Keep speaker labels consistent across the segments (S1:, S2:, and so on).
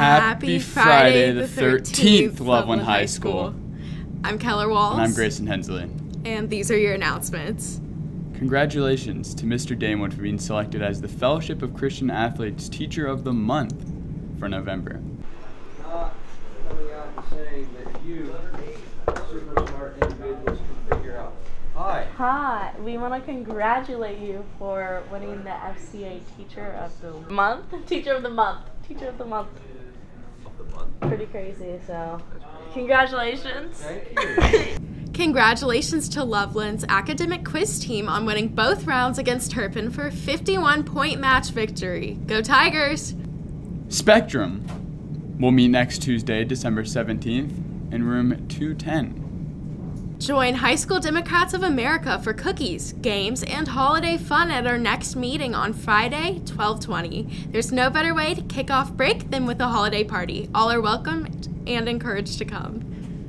S1: Happy Friday the 13th, Loveland High School.
S2: I'm Keller Walls.
S1: And I'm Grayson Hensley.
S2: And these are your announcements.
S1: Congratulations to Mr. Damewood for being selected as the Fellowship of Christian Athletes Teacher of the Month for November.
S3: Not coming out and saying that you, super smart individuals, can figure out.
S4: Hi, we want to congratulate you for winning the FCA Teacher of the Month. Teacher of the Month. Pretty crazy, so congratulations.
S3: Thank you.
S2: Congratulations to Loveland's academic quiz team on winning both rounds against Turpin for a 51-point match victory. Go Tigers!
S1: Spectrum will meet next Tuesday, December 17th in room 210.
S2: Join High School Democrats of America for cookies, games, and holiday fun at our next meeting on Friday, 12/20. There's no better way to kick off break than with a holiday party. All are welcome and encouraged to come.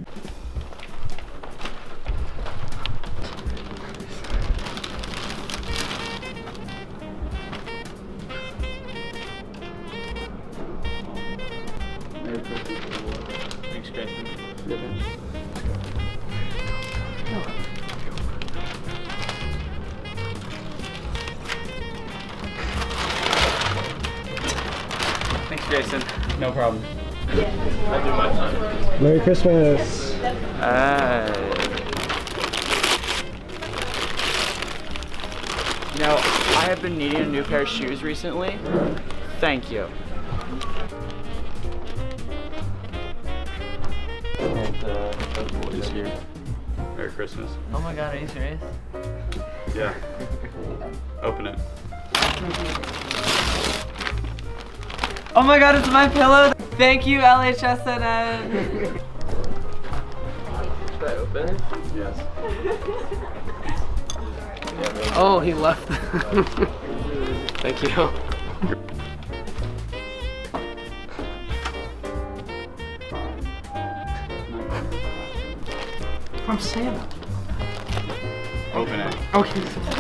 S1: Thanks, Grayson. Thanks, Jason. No problem.
S5: I'll do my time.
S6: Merry Christmas.
S7: You know, I have been needing a new pair of shoes recently. Thank you.
S1: This year. Merry Christmas.
S7: Oh my god, are you serious?
S1: Yeah. Open it.
S7: Oh my god, it's my pillow! Thank you, LHSNN!
S3: Should I open it?
S1: Yes.
S5: Oh, he left. Thank you. From Santa.
S1: Open it.
S5: Okay.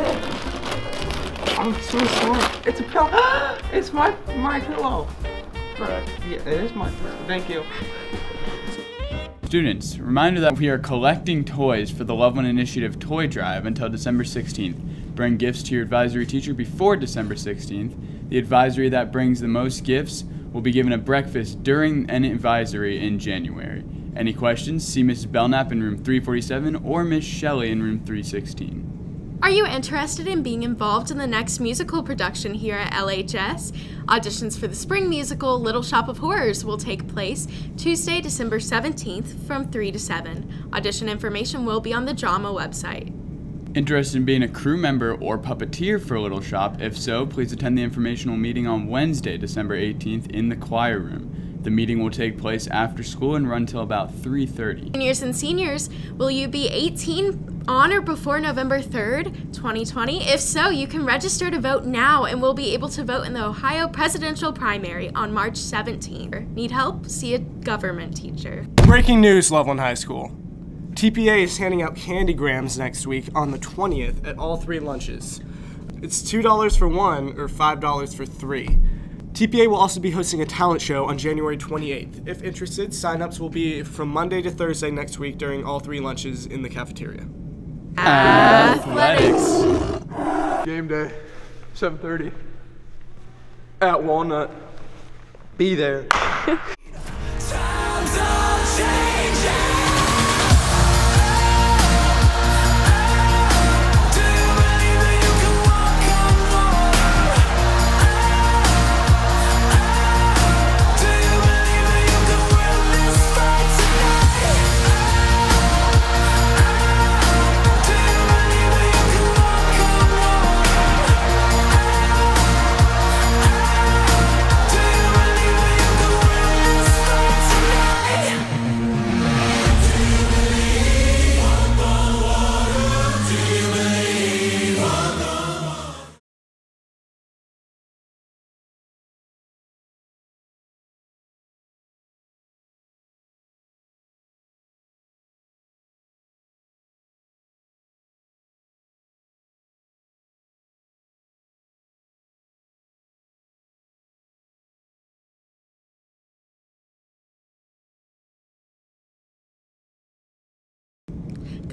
S5: I'm so sorry. It's a pillow. It's my pillow.
S1: Correct.
S5: Yeah, it is my pillow. Thank you.
S1: Students, reminder that we are collecting toys for the Loveland Initiative Toy Drive until December 16th. Bring gifts to your advisory teacher before December 16th. The advisory that brings the most gifts will be given a breakfast during an advisory in January. Any questions, see Mrs. Belknap in room 347 or Miss Shelley in room 316.
S2: Are you interested in being involved in the next musical production here at LHS? Auditions for the spring musical Little Shop of Horrors will take place Tuesday, December 17th from 3 to 7. Audition information will be on the drama website.
S1: Interested in being a crew member or puppeteer for Little Shop? If so, please attend the informational meeting on Wednesday, December 18th in the choir room. The meeting will take place after school and run till about 3:30.
S2: Juniors and seniors, will you be 18 on or before November 3rd, 2020? If so, you can register to vote now and will be able to vote in the Ohio presidential primary on March 17th. Need help? See a government teacher.
S6: Breaking news, Loveland High School. TPA is handing out candygrams next week on the 20th at all 3 lunches. It's $2 for 1 or $5 for 3. TPA will also be hosting a talent show on January 28th. If interested, signups will be from Monday to Thursday next week during all 3 lunches in the cafeteria.
S2: Athletics.
S5: Game day, 7:30. At Walnut. Be there.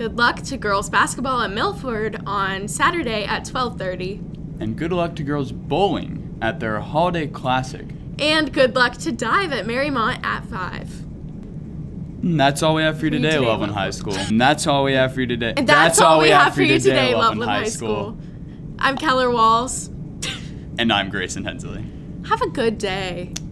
S2: Good luck to girls basketball at Milford on Saturday at 12:30.
S1: And good luck to girls bowling at their holiday classic.
S2: And good luck to dive at Marymount at 5.
S1: And that's all we have for you today, Loveland
S2: Loveland.
S1: High School. And that's all we have for you today.
S2: And that's all we have for you today, Loveland High School. I'm Keller Walls.
S1: And I'm Grayson Hensley.
S2: Have a good day.